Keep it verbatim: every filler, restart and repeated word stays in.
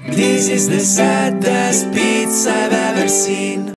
This is the saddest pizza I've ever seen.